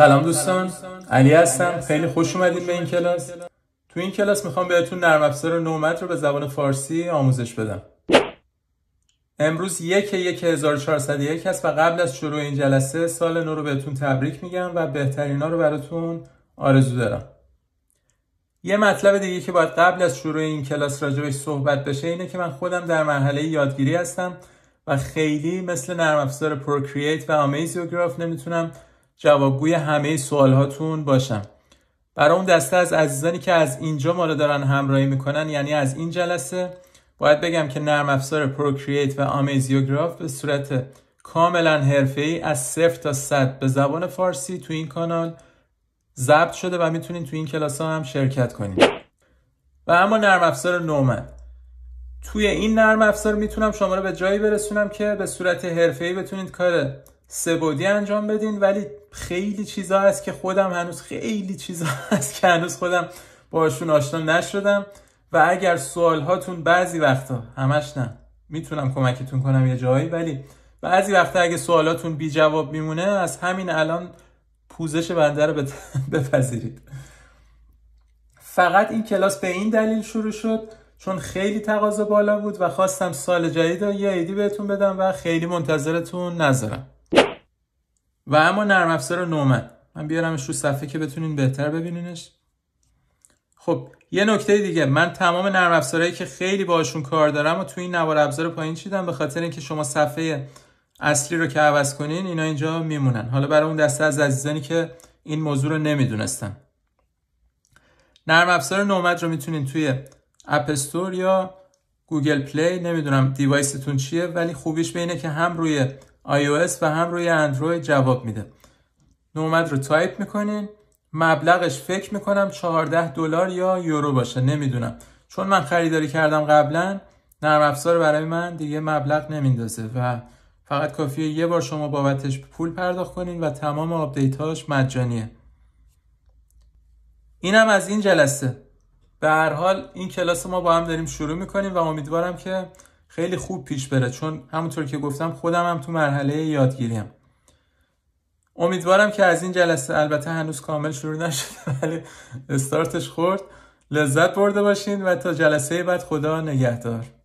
سلام دوستان، علی هستم. خیلی خوش اومدین به این کلاس. تو این کلاس میخوام بهتون نرم افزار نومد رو به زبان فارسی آموزش بدم. امروز 1/1401 هست و قبل از شروع این جلسه سال نو رو بهتون تبریک میگم و بهترینا رو براتون آرزو دارم. یه مطلب دیگه که باید قبل از شروع این کلاس راجبش صحبت بشه اینه که من خودم در مرحله یادگیری هستم و خیلی مثل نرم افزار پروکرییت و آمیزیوگراف نمیتونم جوابگوی همه سوالهاتون باشم. برای اون دسته از عزیزانی که از اینجا ما رو دارن همراهی میکنن، یعنی از این جلسه، باید بگم که نرم افزار پروکرییت و آمیزیوگراف به صورت کاملا حرفه‌ای از 0 تا 100 به زبان فارسی تو این کانال ضبط شده و میتونین تو این کلاس ها هم شرکت کنین. و اما نرم افزار نومد، توی این نرم افزار میتونم شما رو به جایی برسونم که به صورت حرفه‌ای بتونید کار سه‌بعدی انجام بدین، ولی خیلی چیزا هست که هنوز خودم باشون آشنا نشدم و اگر سوال هاتون بعضی وقتا، همش نه، میتونم کمکتون کنم یه جایی، ولی بعضی وقتا اگه سوالاتون بی جواب میمونه، از همین الان پوزش بنده رو بپذیرید. فقط این کلاس به این دلیل شروع شد چون خیلی تقاضا بالا بود و خواستم سال جدید رو یه ایدی بهتون بدم و خیلی منتظرتون نذارم. و اما نرم افزار نومد، من بیارمش رو صفحه که بتونین بهتر ببینینش. خب یه نکته دیگه، من تمام نرم افزارهایی که خیلی باشون کار دارم و توی این نوار ابزار پایین چیدم، به خاطر اینکه شما صفحه اصلی رو که عوض کنین اینا اینجا میمونن. حالا برای اون دسته از عزیزانی که این موضوع رو نمیدونستن، نرم افزار نومد رو میتونین توی اپ استور یا گوگل پلی، نمیدونم دیوایستون چیه، ولی خوبیش به اینه که هم روی iOS و هم روی اندروید جواب میده. نومد رو تایپ میکنین، مبلغش فکر میکنم $14 یا یورو باشه، نمیدونم، چون من خریداری کردم قبلا، نرم افزار برای من دیگه مبلغ نمیندازه و فقط کافیه یه بار شما بابتش پول پرداخت کنین و تمام آپدیتاش مجانیه. اینم از این جلسه. به هر حال این کلاس ما با هم داریم شروع میکنیم و امیدوارم که خیلی خوب پیش بره، چون همونطور که گفتم خودم هم تو مرحله یادگیریم. امیدوارم که از این جلسه، البته هنوز کامل شروع نشده ولی استارتش خورد، لذت برده باشین و تا جلسه بعد خدا نگهدار.